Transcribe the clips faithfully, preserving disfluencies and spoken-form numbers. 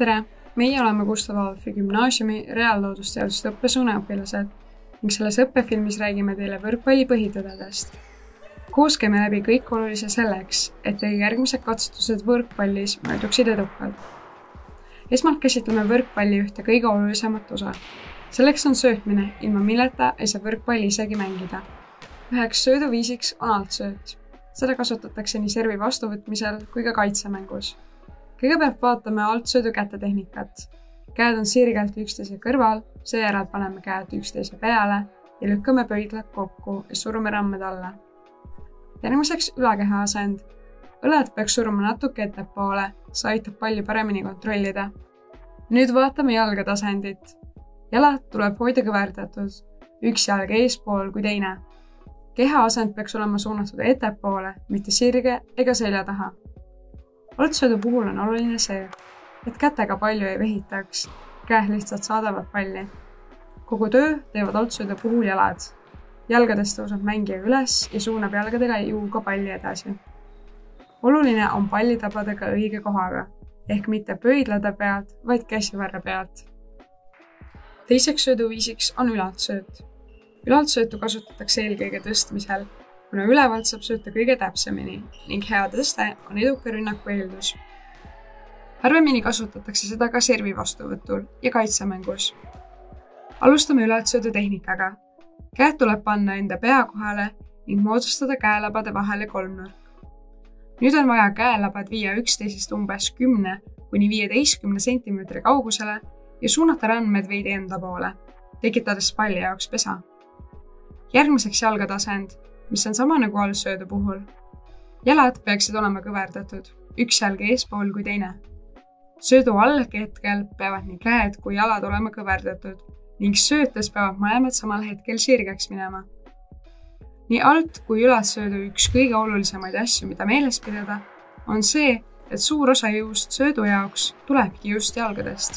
Tere! Meie oleme Gustav Adolfi gümnaasiumi reaalloodusteaduste õppesuuna õpilased ning selles õppefilmis räägime teile võrkpalli põhitõdedest. Koos käime läbi kõik olulise selleks, et teie järgmised katsetused võrkpallis mööduksid edukalt. Esmalt käsitleme võrkpalli ühte kõige olulisemat osa. Selleks on söötmine, ilma milleta ei saa võrkpalli isegi mängida. Üheks sööduviisiks on altsööt. Seda kasutatakse nii servi vastuvõtmisel kui ka kaitsemängus. Kõigepealt vaatame altsöödu kätetehnikat. Käed on sirgelt üksteise kõrval, seejärel paneme käed üksteise peale ja lükkame pöidlad kokku ja surume rammed alla. Järgmiseks ülakeha asend. Õlad peaks suruma natuke ettepoole, see aitab palli paremini kontrollida. Nüüd vaatame jalgade asendit. Jalad tuleb hoida kõverdatud, üks jalg eespool kui teine. Keha asend peaks olema suunatud ettepoole, mitte sirge ega selja taha. Altsöödu puhul on oluline see, et kätega palju ei vehitaks, käed lihtsalt saadavad palli. Kogu töö teevad altsöödu puhul jalad. Jalgadest tõuseb mängija üles ja suunab jalgadega juuga palli edasi. Oluline on palli tabada ka õige kohaga, ehk mitte pöidlade pealt, vaid käsivarre pealt. Teiseks sööduviisiks on ülaltsööt. Ülaltsöötu kasutatakse eelkõige tõstmisel, kuna ülevalt saab sööta kõige täpsemini ning hea tõste on eduka rünnaku eeldus. Harvemini kasutatakse seda ka servi vastuvõtul ja kaitsemängus. Alustame ülaltsöödu tehnikaga. Käed tuleb panna enda pea kohale ning moodustada käelabade vahele kolmnurk. Nüüd on vaja käelabad viia üksteisest umbes kümne kuni viieteistkümne sentimeetri kaugusele ja suunata randmed veidi enda poole, tekitades palli jaoks pesa. Järgmiseks jalgade asend, mis on sama nagu altsöödu puhul. Jalad peaksid olema kõverdatud, üks jalg eespool kui teine. Söödu allhetkel peavad nii käed kui jalad olema kõverdatud ning söötes peavad mõlemad samal hetkel sirgeks minema. Nii alt kui ülaltsöödu üks kõige olulisemaid asju, mida meeles pidada, on see, et suur osa jõust söödu jaoks tulebki just jalgadest.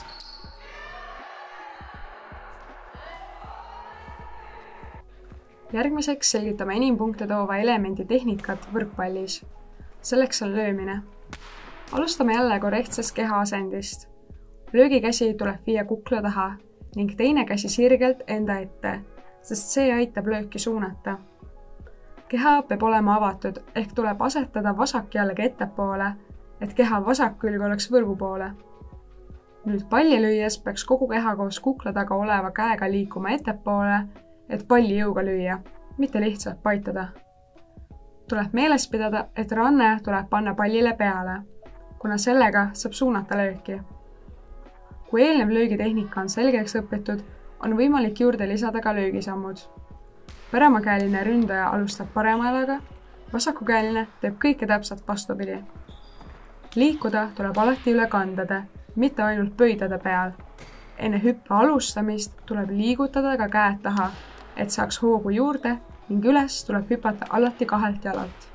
Järgmiseks selgitame enim punkte toova elemendi tehnikat võrkpallis. Selleks on löömine. Alustame jälle korrektsest keha asendist. Löögikäsi tuleb viia kukla taha ning teine käsi sirgelt enda ette, sest see aitab lööki suunata. Keha peab olema avatud ehk tuleb asetada vasak jalg ettepoole, et keha vasak külg oleks võrgu poole. Nüüd palli lüües peaks kogu keha koos kukla taga oleva käega liikuma ettepoole, et palli jõuga lüüa, mitte lihtsalt paitada. Tuleb meeles pidada, et ranne tuleb panna pallile peale, kuna sellega saab suunata lööki. Kui eelnev löögitehnika on selgeks õpitud, on võimalik juurde lisada ka löögisammud. Paremakäeline ründaja alustab parema jalaga, vasakukäeline teeb kõike täpselt vastupidi. Liikuda tuleb alati üle kandade, mitte ainult pöidlade peal. Enne hüppe alustamist tuleb liigutada ka käed taha, et saaks hoogu juurde ning üles tuleb hüpata alati kahelt jalalt.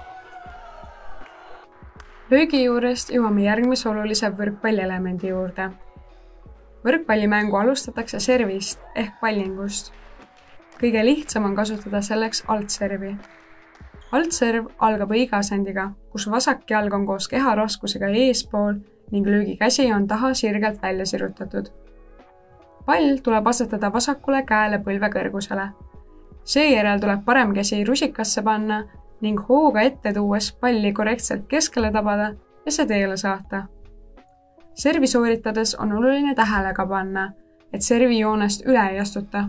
Löögi juurest jõuame järgmise olulise võrkpallielemendi juurde. Võrkpallimängu alustatakse servist ehk pallingust. Kõige lihtsam on kasutada selleks altservi. Altserv algab õige asendiga, kus vasak jalg on koos keha raskusega eespool ning löögikäsi on taha sirgelt välja sirutatud. Pall tuleb asetada vasakule käele põlve kõrgusele. Seejärel tuleb parem käsi rusikasse panna ning hooga ette tuues palli korrektselt keskele tabada ja see teele saata. Servi sooritades on oluline tähelega panna, et servi joonest üle ei astuta.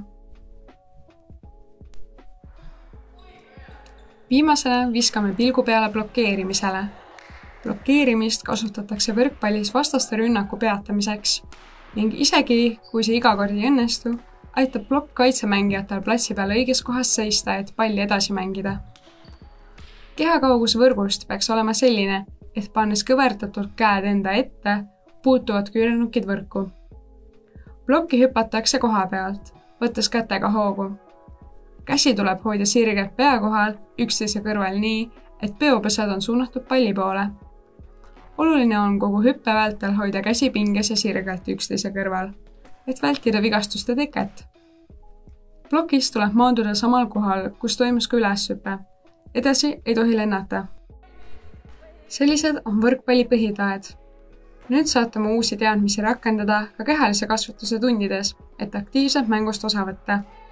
Viimasena viskame pilgu peale blokeerimisele. Blokeerimist kasutatakse võrkpallis vastaste rünnaku peatamiseks ning isegi, kui see iga kord ei õnnestu, aitab plokk kaitsemängijatel platsi peal õiges kohas seista, et palli edasi mängida. Keha kaugus võrgust peaks olema selline, et pannes kõverdatud käed enda ette, puutuvad küürnukid võrku. Plokki hüpatakse koha pealt, võttes kätega hoogu. Käsi tuleb hoida sirgelt pea kohal, üksteise kõrval nii, et peopesad on suunatud palli poole. Oluline on kogu hüppe vältel hoida käsi pinges ja sirgelt üksteise kõrval, et vältida vigastuste teket. Plokis tuleb maanduda samal kohal, kus toimus ka üleshüpe. Edasi ei tohi lennata. Sellised on võrkpalli põhitaed. nüüd saate oma uusi teadmisi rakendada ka kehalise kasvatuse tundides, et aktiivselt mängust osa võtta.